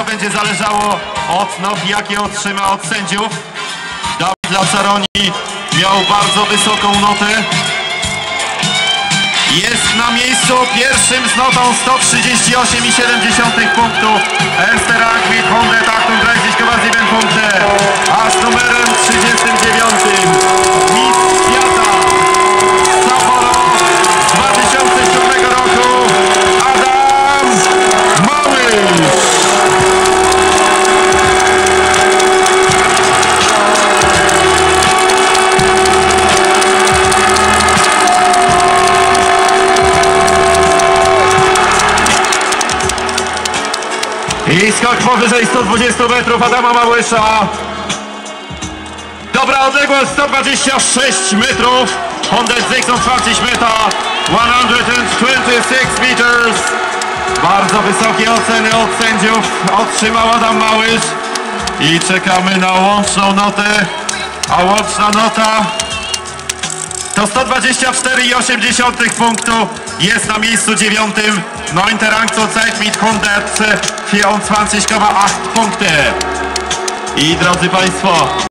będzie zależało od not, jakie otrzyma od sędziów. Dawid Lazzaroni miał bardzo wysoką notę. Jest na miejscu pierwszym z notą 138,7 punktu. Erster Ahmed 138 punkty. A z numerem 39 mistrz świata Sapporo 2007 roku Adam Małysz. I skok powyżej 120 metrów Adama Małysza. Dobra odległość 126 metrów. 126 meter. 126 meters. Bardzo wysokie oceny od sędziów otrzymał Adam Małysz. I czekamy na łączną notę. A łączna nota to 124,8 punktu. Jest na miejscu 9. 9. Rang zurzeit mit 124,8 Punkte. I drodzy Państwo,